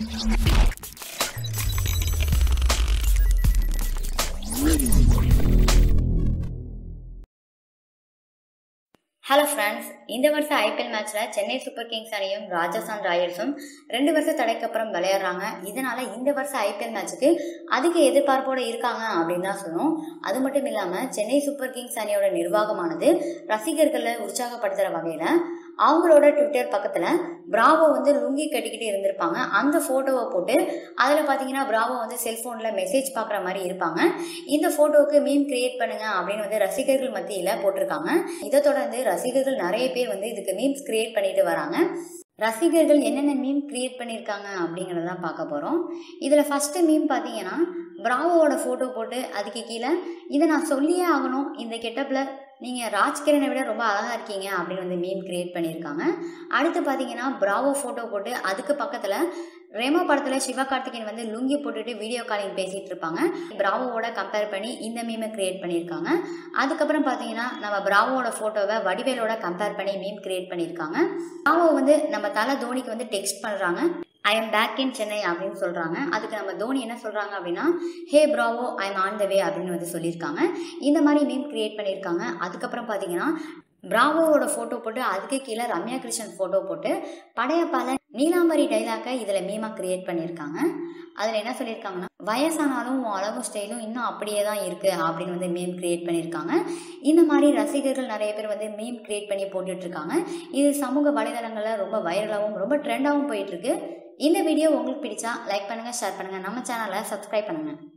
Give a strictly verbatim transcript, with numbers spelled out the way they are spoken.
Hello friends, இந்த வருஷம் IPL மேட்ச்சில் சென்னை சூப்பர் கிங்ஸ் அணியும் ராஜஸ்தான் ராயல்ஸும் ரெண்டு வருஷம் தடைக்கு அப்புறம் விளையாடுறாங்க. இதனால இந்த வருஷம் ஐபிஎல் மேட்ச்சுக்கு அதிக எதிர்பார்ப்போடு இருக்காங்க அப்படின்னு தான் சொல்லணும். அது மட்டும் இல்லாமல் சென்னை சூப்பர் கிங்ஸ் அணியோட நிர்வாகமானது ரசிகர்களை உற்சாகப்படுத்துகிற வகையில் அவங்களோட ட்விட்டர் பக்கத்தில் பிராவோ வந்து லுங்கி கட்டிக்கிட்டு இருந்திருப்பாங்க. அந்த ஃபோட்டோவை போட்டு அதில் பார்த்தீங்கன்னா பிராவோ வந்து செல்ஃபோனில் மெசேஜ் பார்க்குற மாதிரி இருப்பாங்க. இந்த ஃபோட்டோவுக்கு மீம் கிரியேட் பண்ணுங்க அப்படின்னு வந்து ரசிகர்கள் மத்தியில் போட்டிருக்காங்க. இதை தொடர்ந்து ரசிகர்கள் நிறைய பேர் வந்து இதுக்கு மீம்ஸ் கிரியேட் பண்ணிட்டு வராங்க. ரசிகர்கள் என்னென்ன மீம் கிரியேட் பண்ணியிருக்காங்க அப்படிங்கிறதான் பார்க்க போகிறோம். இதில் ஃபஸ்ட்டு மீம் பார்த்தீங்கன்னா பிராவோட ஃபோட்டோ போட்டு அதுக்கு கீழே இதை நான் சொல்லியே ஆகணும், இந்த கெட்டப்பில் நீங்கள் ராஜ்கிரனை விட ரொம்ப அழகாக இருக்கீங்க அப்படின்னு வந்து மீம் கிரியேட் பண்ணியிருக்காங்க. அடுத்து பார்த்தீங்கன்னா பிராவோ ஃபோட்டோ போட்டு அதுக்கு பக்கத்தில் ரெமோ படத்தில் சிவகார்த்திகேயன் வந்து லுங்கி போட்டுட்டு வீடியோ காலிங் பேசிகிட்டு இருப்பாங்க. பிராவோட கம்பேர் பண்ணி இந்த மீமை கிரியேட் பண்ணியிருக்காங்க. அதுக்கப்புறம் பார்த்தீங்கன்னா நம்ம பிராவோட ஃபோட்டோவை வடிவேலோட கம்பேர் பண்ணி மீம் கிரியேட் பண்ணியிருக்காங்க. பிராவோ வந்து நம்ம தலை தோனிக்கு வந்து டெக்ஸ்ட் பண்ணுறாங்க, I am back in Chennai அப்படின்னு சொல்கிறாங்க. அதுக்கு நம்ம தோனி என்ன சொல்கிறாங்க அப்படின்னா, hey Bravo I am on the way அப்படின்னு வந்து சொல்லியிருக்காங்க. இந்த மாதிரி மீம் கிரியேட் பண்ணியிருக்காங்க. அதுக்கப்புறம் பார்த்தீங்கன்னா பிராவோட ஃபோட்டோ போட்டு அதுக்கு கீழே ரம்யா கிருஷ்ணன் ஃபோட்டோ போட்டு படையப்பால நீலாம்பரி டைலாக்கை இதில் மீமாக கிரியேட் பண்ணியிருக்காங்க. அதில் என்ன சொல்லியிருக்காங்கன்னா, வயசானாலும் உன் அழகும் ஸ்டைலும் இன்னும் அப்படியே தான் இருக்குது அப்படின்னு வந்து மீம் கிரியேட் பண்ணியிருக்காங்க. இந்த மாதிரி ரசிகர்கள் நிறைய பேர் வந்து மீம் கிரியேட் பண்ணி போட்டுட்ருக்காங்க. இது சமூக வலைதளங்களில் ரொம்ப வைரலாகவும் ரொம்ப ட்ரெண்டாகவும் போயிட்டுருக்கு. இந்த வீடியோ உங்களுக்கு பிடிச்சா லைக் பண்ணுங்கள், ஷேர் பண்ணுங்கள், நம்ம சேனலை சப்ஸ்கிரைப் பண்ணுங்கள்.